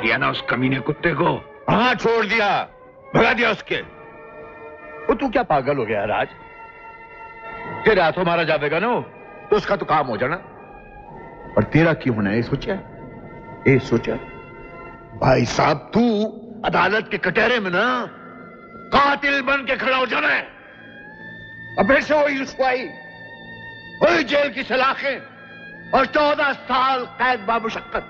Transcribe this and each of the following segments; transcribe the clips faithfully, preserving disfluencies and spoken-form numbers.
दिया ना उस कमीने कुत्ते को? हाँ छोड़ दिया, भगा दिया उसके। वो तू क्या पागल हो गया राज? तेरे हाथों मारा जाएगा ना तो उसका तो काम हो जाना, और तेरा क्यों होना है ये सोचा? ये सोचा भाई साहब, तू अदालत के कटहरे में ना कातिल बन के खड़ा हो जाना है। अब फिर से वही रुसवाई, वही जेल की सलाखें और चौदह साल कैद बामुशक्कत।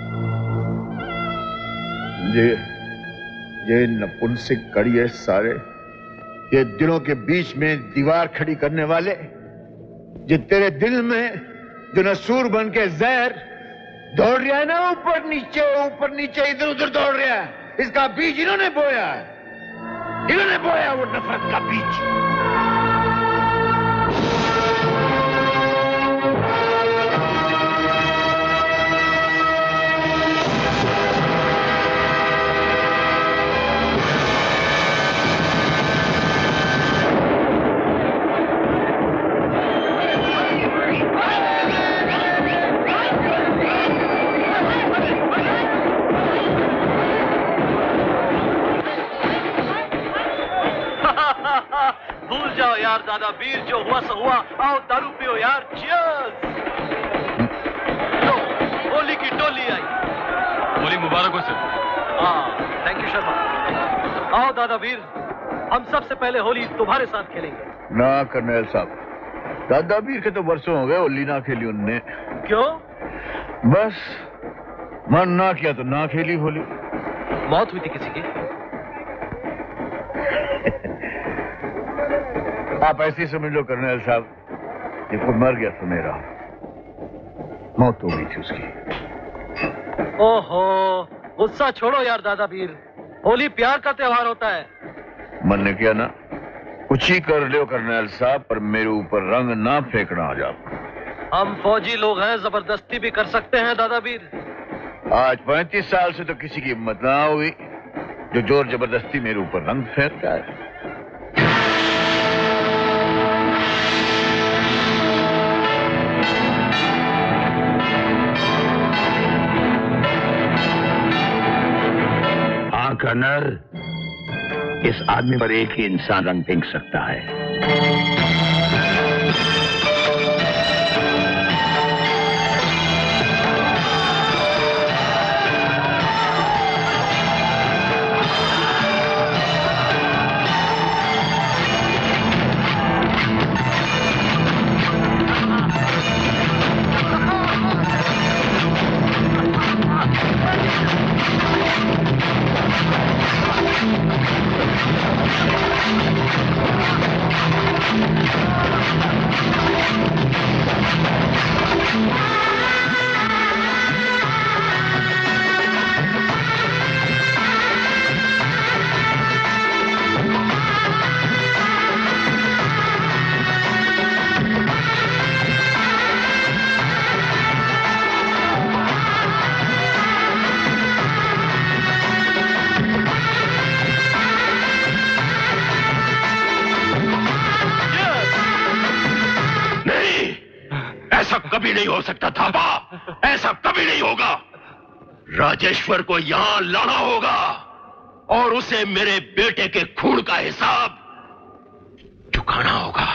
ये ये नपुंसक कड़ी है सारे, ये दिलों के बीच में दीवार खड़ी करने वाले, जो तेरे दिल में जो नसूर बन के जहर दौड़ रहा है ना, ऊपर नीचे ऊपर नीचे इधर उधर दौड़ रहा है, इसका बीज इन्होंने बोया है, इन्होंने बोया वो नफरत का बीज। भूल जाओ यार दादा वीर, जो हुआ सो हुआ। आओ दारू पियो यार, चीयर्स। होली की टोली आई। होली मुबारक हो सर। हाँ थैंक यू शर्मा। आओ दादा वीर, हम सबसे पहले होली तुम्हारे साथ खेलेंगे। ना कर्नल साहब, दादा वीर के तो वर्षों हो गए होली ना खेली उनने। क्यों? बस मन ना किया तो ना खेली होली। मौत हुई थी किसी की? आप ऐसे ही समझ लो कर्नल साहब, ये कोई मर गया तो मेरा, मौत हो गई थी उसकी। ओहो, गुस्सा छोड़ो यार दादा वीर, होली प्यार का त्योहार होता है। मन ने किया ना, कुछ ही कर लो कर्नल साहब, पर मेरे ऊपर रंग ना फेंकना आ जाओ। हम फौजी लोग हैं, जबरदस्ती भी कर सकते हैं दादा वीर। आज पैंतीस साल से तो किसी की हिम्मत ना हुई जो जोर जबरदस्ती मेरे ऊपर रंग फेंकता है। हाँ कर्नल, इस आदमी पर एक ही इंसान रंग फेंक सकता है। कभी नहीं हो सकता थापा, ऐसा कभी नहीं होगा। राजेश्वर को यहां लाना होगा और उसे मेरे बेटे के खून का हिसाब चुकाना होगा।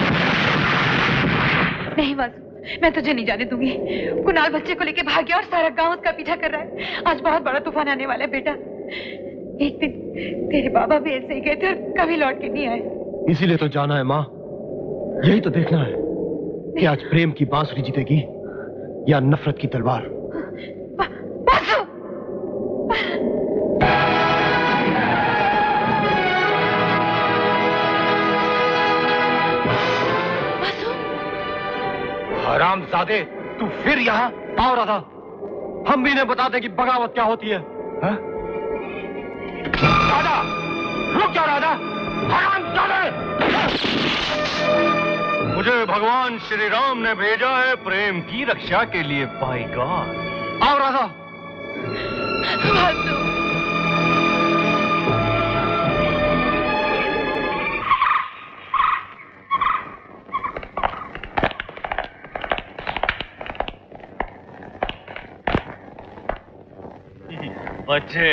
नहीं वासु, मैं तुझे नहीं जाने दूंगी। कुणाल बच्चे को लेके भाग गया और सारा गांव उसका पीछा कर रहा है। आज बहुत बड़ा तूफान आने वाला है बेटा। एक दिन तेरे बाबा भी ऐसे ही गए थे और कभी लौट के नहीं आए। इसीलिए तो जाना है माँ, यही तो देखना है कि आज प्रेम की बांसुरी जीतेगी या नफरत की तलवार। वासु! वासु! हरामजादे, तू फिर यहाँ आओ राधा, हम भी इन्हें बता दे कि बगावत क्या होती है। हा? राधा, रुक जा राधा, हरामजादे! मुझे भगवान श्री राम ने भेजा है प्रेम की रक्षा के लिए। बाय गॉड, आओ राधा। बच्चे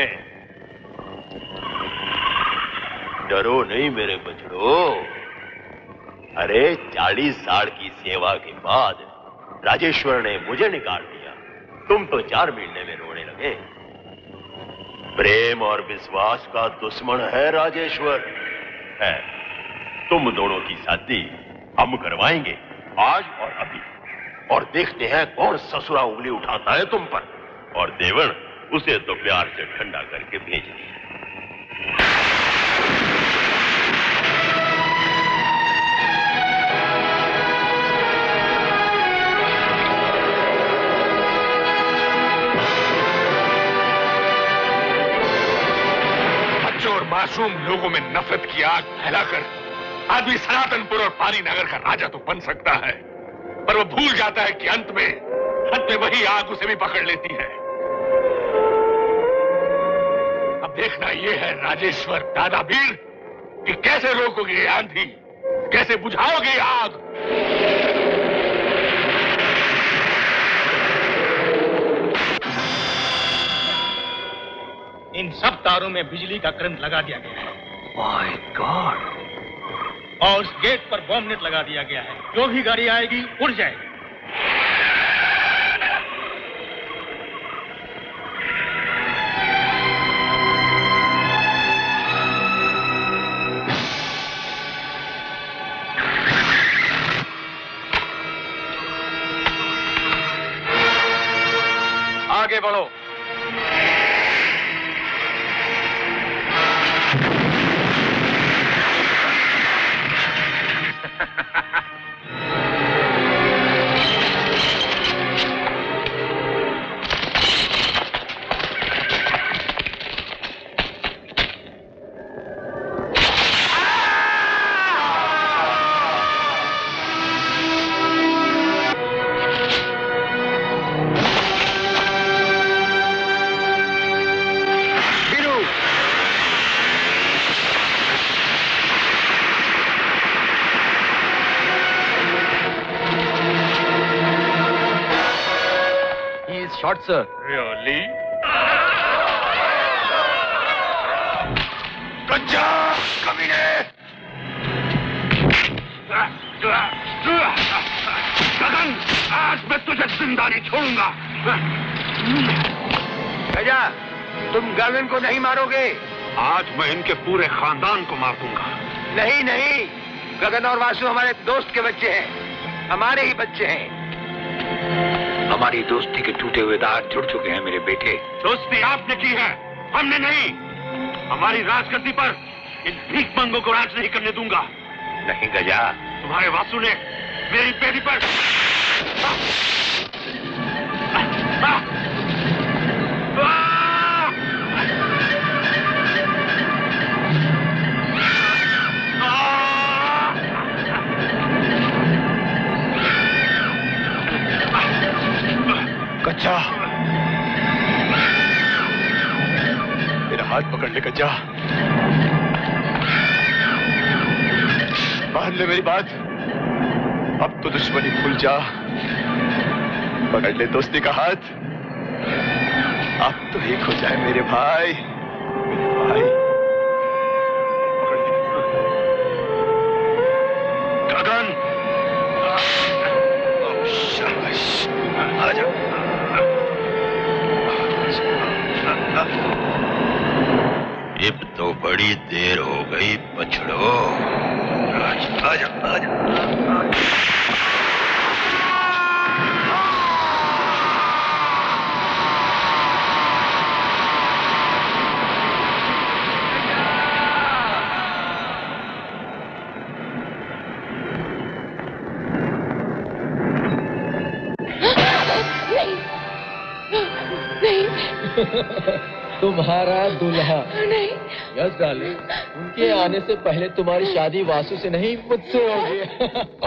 डरो नहीं मेरे बछड़ो। अरे चालीस साल की सेवा के बाद राजेश्वर ने मुझे निकाल दिया, तुम तो चार महीने में रोने लगे। प्रेम और विश्वास का दुश्मन है राजेश्वर है। तुम दोनों की शादी हम करवाएंगे आज और अभी, और देखते हैं कौन ससुरा उंगली उठाता है तुम पर। और देवर उसे तो प्यार से ठंडा करके भेज दिया। बच्चों और मासूम लोगों में नफरत की आग फैलाकर आदमी सनातनपुर और पानी नगर का राजा तो बन सकता है, पर वो भूल जाता है कि अंत में अंत में वही आग उसे भी पकड़ लेती है। अब देखना ये है राजेश्वर दादावीर कि कैसे रोकोगे ये आंधी, कैसे बुझाओगे आग। इन सब तारों में बिजली का करंट लगा दिया गया है। My god. और उस गेट पर बॉम्ब नेट लगा दिया गया है। जो भी गाड़ी आएगी उड़ जाएगी। आगे बढ़ो। Shot sir. रियली? कच्चा कमीने! गगन, आज मैं तुझे जिंदा नहीं छोड़ूंगा। भैया, तुम गगन को नहीं मारोगे? आज मैं इनके पूरे खानदान को मार दूंगा। नहीं नहीं, गगन और वासु हमारे दोस्त के बच्चे हैं, हमारे ही बच्चे हैं। हमारी दोस्ती के टूटे हुए दाग जुड़ चुके हैं मेरे बेटे। दोस्ती आपने की है, हमने नहीं। हमारी राजगद्दी पर इन भीख मंगों को राज नहीं करने दूंगा। नहीं गजा, तुम्हारे वासु ने मेरी बेटी पर आ, आ, आ, कच्चा, मेरा हाथ पकड़ ले कच्चा। मान ले मेरी बात। अब तो दुश्मनी भूल जा, पकड़ ले दोस्ती का हाथ। अब तो एक हो जाए मेरे भाई, मेरे भाई। पकड़ ले गगन। शाबाश, आ जाओ। अब तो बड़ी देर हो गई बछड़ो। राज, आजा, आजा, आजा। तुम्हारा दूल्हा। नहीं। यस डार्लिंग, उनके आने से पहले तुम्हारी शादी वासु से नहीं मुझसे होगी।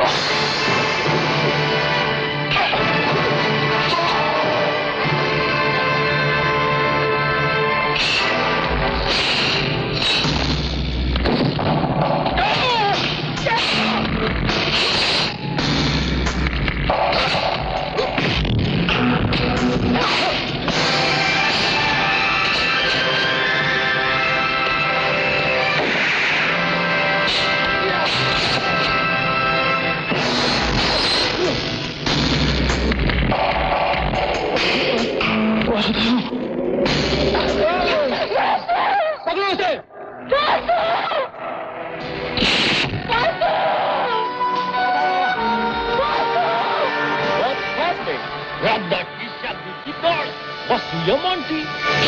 That is शादी की दौड़। वसूया मोंटी।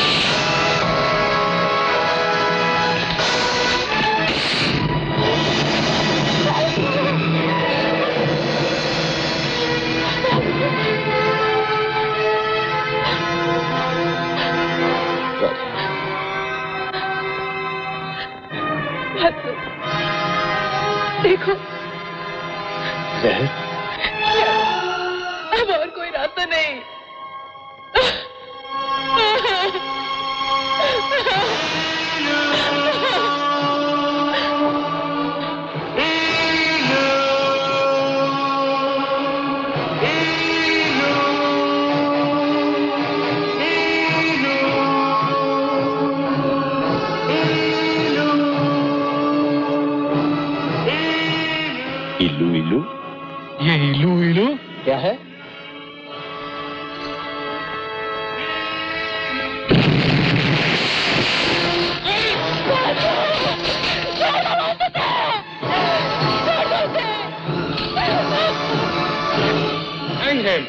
देखो जहर अब और कोई रास्ता नहीं। इल्लू इल्लू ये इलू इलू क्या है? Hang him.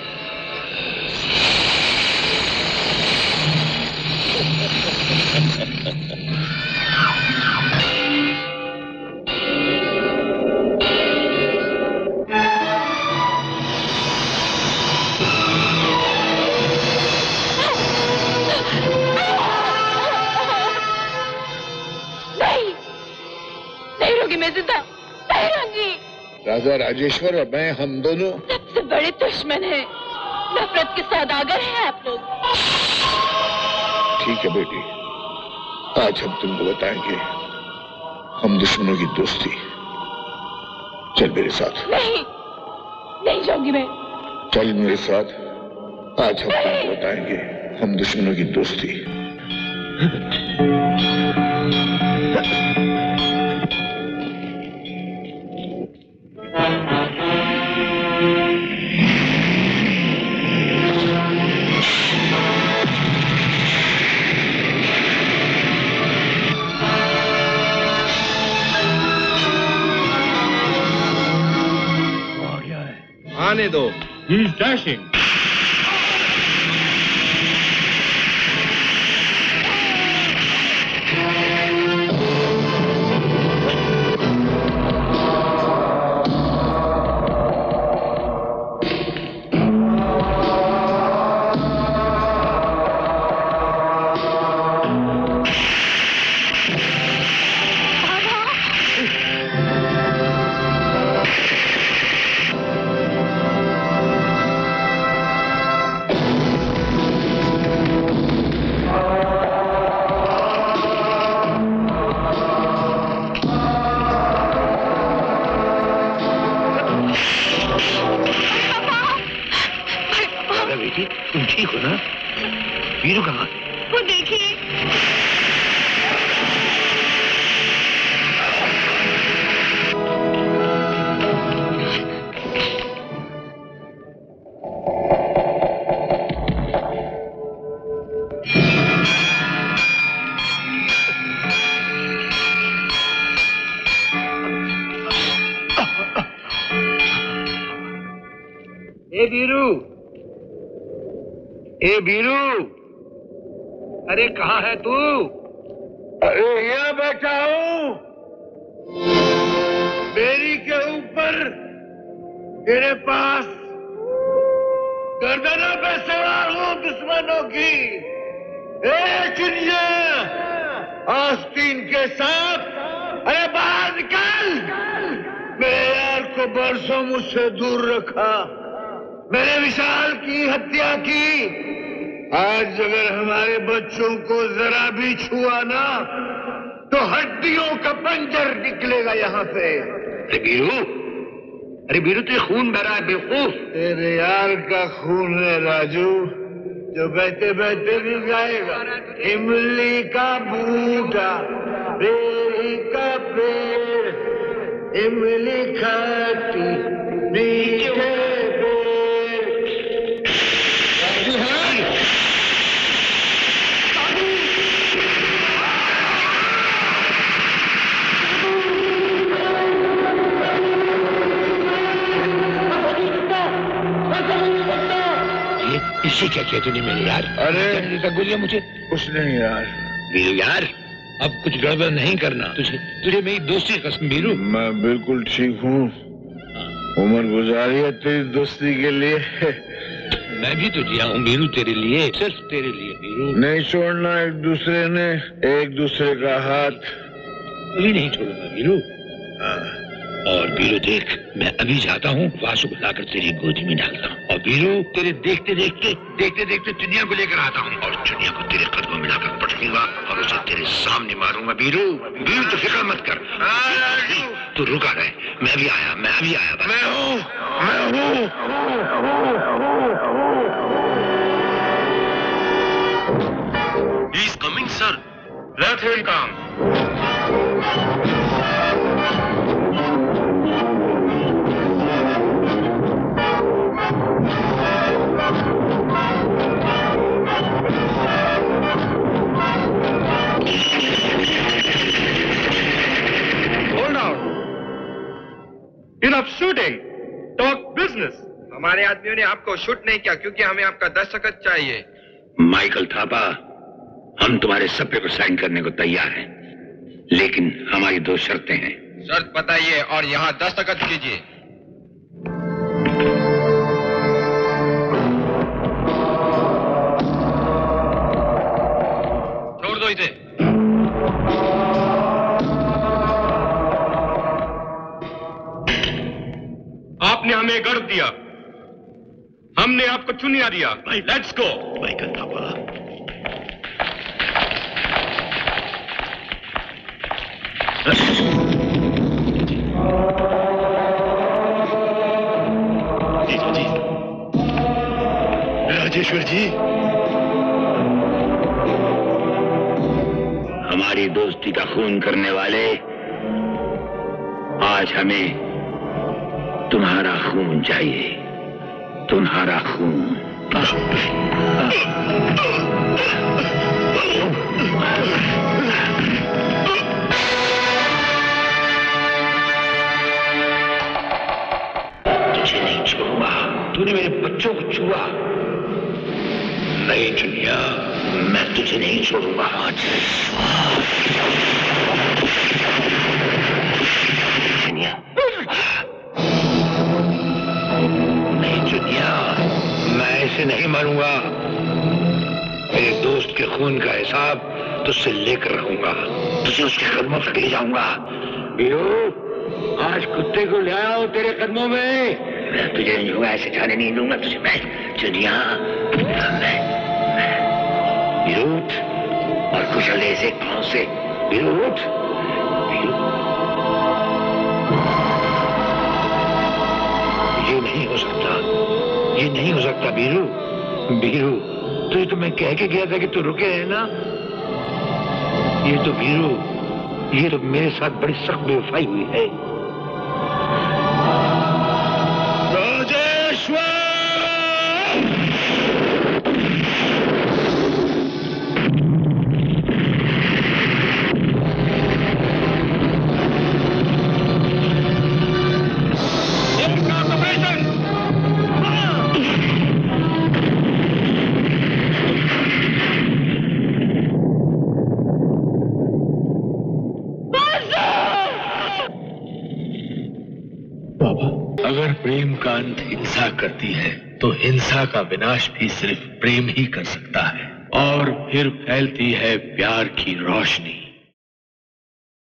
राजा राजेश्वर और मैं हम दोनों सबसे बड़े दुश्मन हैं। नफरत के सौदागर हैं आप लोग। ठीक है बेटी, आज हम तुमको बताएंगे हम दुश्मनों की दोस्ती। चल मेरे साथ। नहीं, नहीं जाऊंगी मैं। चल मेरे साथ, आज हम तुमको बताएंगे हम दुश्मनों की दोस्ती। आने दो। He is dashing. तुम ठीक हो ना? वीरू कहाँ? वो देखिए। ए वीरू, ए वीरू, अरे कहाँ है तू? अरे यहाँ बैठा हूँ। बेरी के ऊपर तेरे पास गर्दनों पे सवार हूँ दुश्मनों की। ए चिड़िया, आस्तीन के साथ, अरे बाहर निकल। मेरे यार को बरसों मुझसे दूर रखा, मैंने विशाल की हत्या की। आज अगर हमारे बच्चों को जरा भी छुआ ना तो हड्डियों का पंजर निकलेगा यहाँ से। अरे वीरू, अरे वीरू तुझे खून बह रहा है बेवकूफ। तेरे यार का खून है राजू, जो बहते बहते भी जाएगा। इमली का बूटा, बेरी का पेड़, इमली खट्टी मीठे इससे क्या किया तूने मेरे यार? अरे गोलियां मुझे। कुछ नहीं यार। वीरू यार, अब कुछ गड़बड़ नहीं करना। तुझे तुझे मेरी दोस्ती की कसम वीरू। मैं बिल्कुल ठीक हूँ। उम्र गुजारी है तेरी दोस्ती के लिए। मैं भी तो जिया हूँ वीरू तेरे लिए, सिर्फ तेरे लिए वीरू। नहीं छोड़ना एक दूसरे ने एक दूसरे का हाथ। कभी नहीं छोड़ूंगा वीरू। और वीरू देख, मैं अभी जाता हूँ, वासु को लाकर तेरी गोदी में डालता हूँ। और वीरू तेरे देखते देखते देखते देखते चुनिया को लेकर आता हूँ और चुनिया को तेरे कदमों में लाकर पटकूंगा और उसे तेरे सामने मारूंगा। वीरू वीरू तो फिक्र मत कर, तू रुका रहे। मैं भी आया, मैं अभी आया। मैं हूँ, मैं हूँ। He is coming, sir. Let him come. Enough shooting. Talk business. हमारे आदमियों ने आपको शूट नहीं किया क्योंकि हमें आपका दस्तखत चाहिए। माइकल थापा, हम तुम्हारे सप्पे को साइन करने को तैयार हैं, लेकिन हमारी दो शर्तें हैं। शर्त बताइए और यहाँ दस्तखत कीजिए। छोड़ दो इसे। आपने हमें गर्व दिया, हमने आपको चुनिया दिया। Let's go. माइकल थापा, जी जी जी। राजेश्वर जी, हमारी दोस्ती का खून करने वाले, आज हमें तुम्हारा खून चाहिए, तुम्हारा खून। तुझे नहीं छोड़ूंगा, तूने मेरे बच्चों को छुआ। नहीं चुनिया, मैं तुझे नहीं छोड़ूंगा। चुनिया, नहीं चुनिया, मैं ऐसे नहीं मरूंगा। मेरे दोस्त के खून का हिसाब तुझसे लेकर रहूंगा, तुझे उसके कदमों तक ले जाऊंगा। वीरू, आज कुत्ते को ले आओ तेरे कदमों में। मैं तुझे नहीं होगा, ऐसे जाने नहीं दूंगा तुझे मैं। चुनिया, मैं वीरू, और कुशल ऐसे पांव से। वीरू, वीरू, ये नहीं हो सकता, ये नहीं हो सकता वीरू। वीरू, तुझे तो मैं कह के गया था कि तू रुके रहना। ये तो वीरू, ये तो मेरे साथ बड़ी सख्त बेवफाई हुई है। राजेश्वर! अगर प्रेम का अंत हिंसा करती है तो हिंसा का विनाश भी सिर्फ प्रेम ही कर सकता है, और फिर फैलती है प्यार की रोशनी।